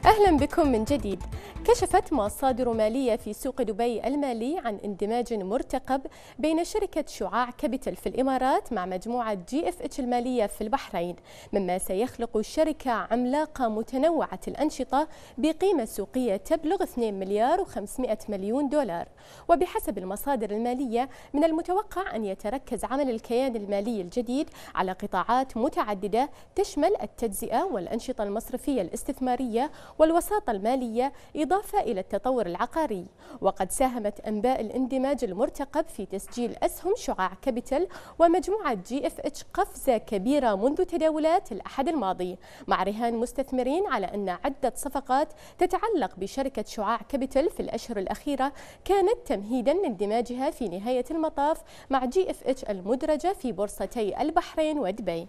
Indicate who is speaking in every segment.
Speaker 1: أهلا بكم من جديد. كشفت مصادر مالية في سوق دبي المالي عن اندماج مرتقب بين شركة شعاع كابيتال في الإمارات مع مجموعة GFH المالية في البحرين، مما سيخلق شركة عملاقة متنوعة الأنشطة بقيمة سوقية تبلغ 2 مليار و500 مليون دولار. وبحسب المصادر المالية من المتوقع أن يتركز عمل الكيان المالي الجديد على قطاعات متعددة تشمل التجزئة والأنشطة المصرفية الاستثمارية والوساطة المالية، إضافة إلى التطور العقاري. وقد ساهمت أنباء الاندماج المرتقب في تسجيل أسهم شعاع كابيتال ومجموعة GFH قفزة كبيرة منذ تداولات الأحد الماضي، مع رهان مستثمرين على أن عدة صفقات تتعلق بشركة شعاع كابيتال في الأشهر الأخيرة كانت تمهيدا لاندماجها في نهاية المطاف مع GFH المدرجة في بورصتي البحرين ودبي.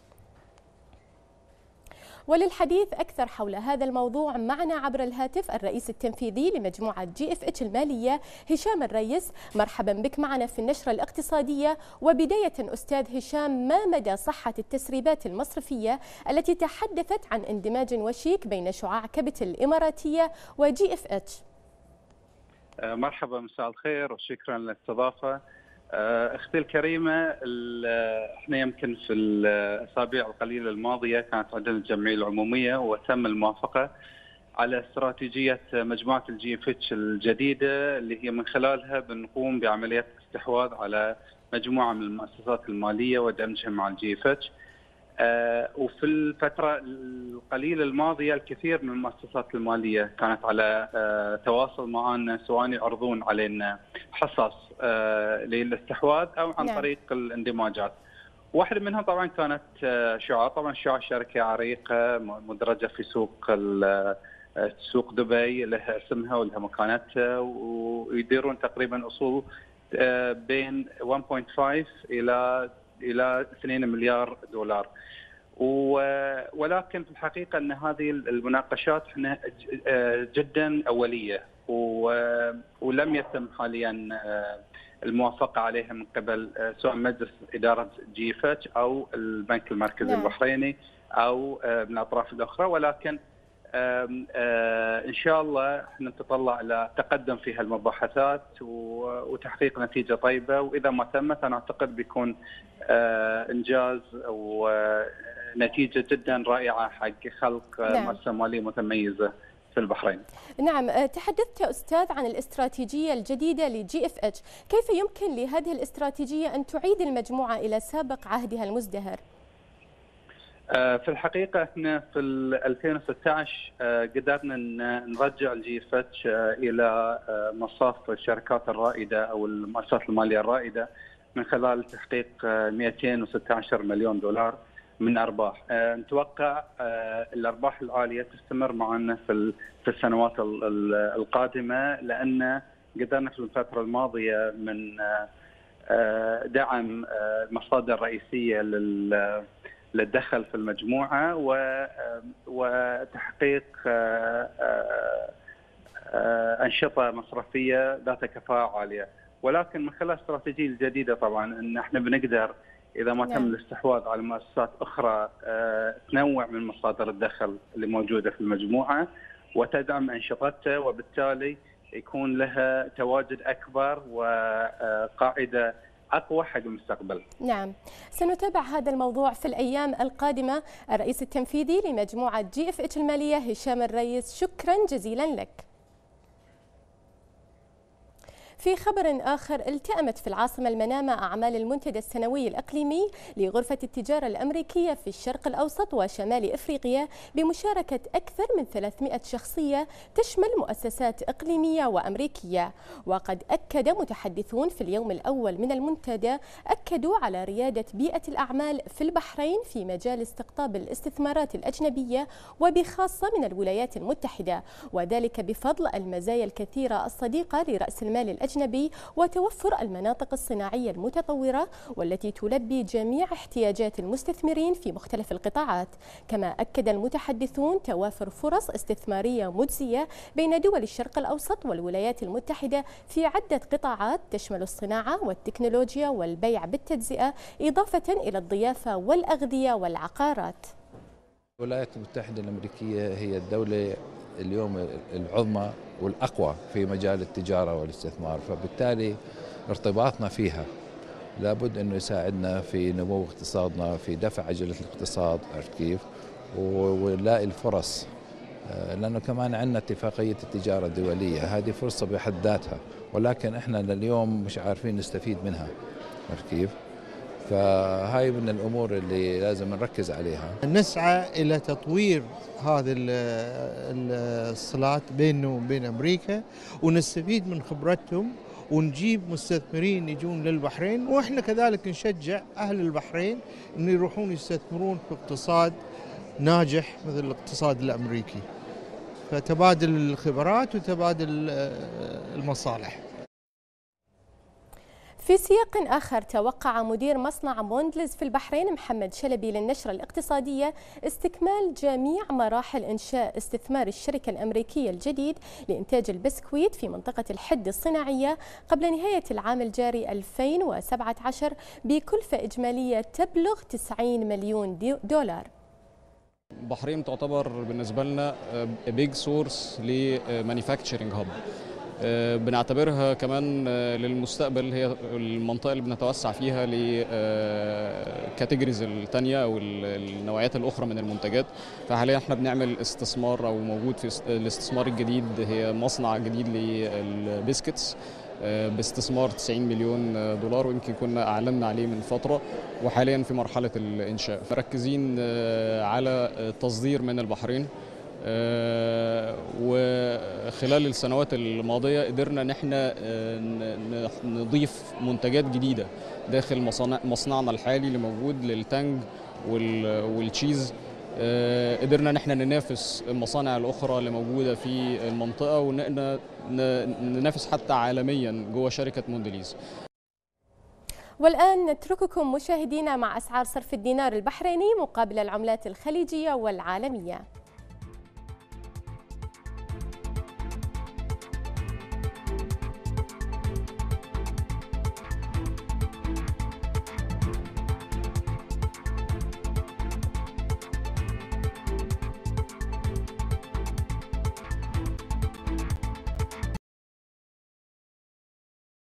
Speaker 1: وللحديث أكثر حول هذا الموضوع معنا عبر الهاتف الرئيس التنفيذي لمجموعة GFH المالية هشام الريس. مرحبا بك معنا في النشرة الاقتصادية. وبداية أستاذ هشام، ما مدى صحة التسريبات المصرفية التي تحدثت عن اندماج وشيك بين شعاع كابيتال الإماراتية وGFH؟
Speaker 2: مرحبا، مساء الخير وشكرا للاستضافة. اختي الكريمه، احنا يمكن في الاسابيع القليله الماضيه كانت عندنا الجمعيه العموميه وتم الموافقه على استراتيجيه مجموعه GFH الجديده، اللي هي من خلالها بنقوم بعمليات استحواذ على مجموعه من المؤسسات الماليه ودمجها مع GFH. وفي الفترة القليلة الماضية الكثير من المؤسسات المالية كانت على تواصل معنا، سواء يعرضون علينا حصص للاستحواذ أو عن طريق الاندماجات. واحدة منها طبعا كانت شعاع. طبعا شعاع شركة عريقة مدرجة في سوق دبي، لها اسمها ولها مكانتها، ويديرون تقريبا أصول بين 1.5 إلى 2 مليار دولار. ولكن في الحقيقة أن هذه المناقشات احنا جدا أولية، ولم يتم حاليا الموافقة عليها من قبل سواء مجلس إدارة GFH أو البنك المركزي البحريني أو من الأطراف الأخرى. ولكن إن شاء الله احنا نتطلع إلى تقدم في هالمباحثات وتحقيق نتيجة طيبة، وإذا ما تمت أنا أعتقد بيكون إنجاز ونتيجة جدا رائعة حق خلق مؤسسة مالية متميزة في البحرين.
Speaker 1: نعم، تحدثت أستاذ عن الاستراتيجية الجديدة لGFH، كيف يمكن لهذه الاستراتيجية أن تعيد المجموعة إلى سابق عهدها المزدهر؟
Speaker 2: في الحقيقة احنا في 2016 قدرنا نرجع GFH إلى مصاف الشركات الرائدة أو المؤسسات المالية الرائدة من خلال تحقيق 216 مليون دولار من أرباح. نتوقع الأرباح العالية تستمر معنا في السنوات القادمة، لأن قدرنا في الفترة الماضية من دعم مصادر رئيسية للدخل في المجموعة وتحقيق أنشطة مصرفية ذات كفاءة عالية. ولكن من خلال الاستراتيجية الجديدة طبعا أن احنا بنقدر إذا ما تم الاستحواذ على مؤسسات أخرى تنوع من مصادر الدخل اللي موجودة في المجموعة وتدعم أنشطتها، وبالتالي يكون لها تواجد أكبر وقاعدة أقوى حق المستقبل.
Speaker 1: نعم، سنتابع هذا الموضوع في الأيام القادمة. الرئيس التنفيذي لمجموعة GFH المالية هشام الريس، شكرا جزيلا لك. في خبر آخر، التأمت في العاصمة المنامة أعمال المنتدى السنوي الإقليمي لغرفة التجارة الأمريكية في الشرق الأوسط وشمال إفريقيا بمشاركة أكثر من 300 شخصية تشمل مؤسسات إقليمية وأمريكية. وقد أكد متحدثون في اليوم الأول من المنتدى أكدوا على ريادة بيئة الأعمال في البحرين في مجال استقطاب الاستثمارات الأجنبية وبخاصة من الولايات المتحدة، وذلك بفضل المزايا الكثيرة الصديقة لرأس المال الأجنبي وتوفر المناطق الصناعية المتطورة والتي تلبي جميع احتياجات المستثمرين في مختلف القطاعات. كما أكد المتحدثون توافر فرص استثمارية مجزية بين دول الشرق الأوسط والولايات المتحدة في عدة قطاعات تشمل الصناعة والتكنولوجيا والبيع بالتجزئة، إضافة إلى الضيافة والأغذية والعقارات.
Speaker 3: الولايات المتحدة الأمريكية هي الدولة اليوم العظمى والأقوى في مجال التجارة والاستثمار، فبالتالي ارتباطنا فيها لابد أنه يساعدنا في نمو اقتصادنا، في دفع عجلة الاقتصاد، عرفت كيف؟ ونلاقي الفرص، لأنه كمان عندنا اتفاقية التجارة الدولية، هذه فرصة بحد ذاتها، ولكن احنا لليوم مش عارفين نستفيد منها، عرفت كيف؟ فهاي من الأمور اللي لازم نركز عليها.
Speaker 4: نسعى إلى تطوير هذه الصلات بيننا وبين أمريكا، ونستفيد من خبرتهم، ونجيب مستثمرين يجون للبحرين، وإحنا كذلك نشجع أهل البحرين أن يروحون يستثمرون في اقتصاد ناجح مثل الاقتصاد الأمريكي، فتبادل الخبرات وتبادل المصالح.
Speaker 1: في سياق آخر، توقع مدير مصنع موندلز في البحرين محمد شلبي للنشرة الاقتصادية استكمال جميع مراحل إنشاء استثمار الشركة الأمريكية الجديد لإنتاج البسكويت في منطقة الحد الصناعية قبل نهاية العام الجاري 2017 بكلفة إجمالية تبلغ 90 مليون دولار.
Speaker 5: البحرين تعتبر بالنسبة لنا بيج سورس لمانيفاكتشرنج هاب، بنعتبرها كمان للمستقبل هي المنطقة اللي بنتوسع فيها لكاتيجوريز التانية أو النوعيات الأخرى من المنتجات. فحاليا احنا بنعمل استثمار أو موجود في الاستثمار الجديد، هي مصنع جديد للبسكتس باستثمار 90 مليون دولار، ويمكن كنا أعلنا عليه من فترة، وحاليا في مرحلة الإنشاء. مركزين على تصدير من البحرين، وخلال السنوات الماضية قدرنا ان احنا نضيف منتجات جديدة داخل مصنعنا الحالي اللي موجود للتانج والتشيز. قدرنا ان احنا ننافس المصانع الاخرى اللي موجودة في المنطقة، وننافس حتى عالميا جوه شركة موندليز.
Speaker 1: والآن نترككم مشاهدينا مع أسعار صرف الدينار البحريني مقابل العملات الخليجية والعالمية.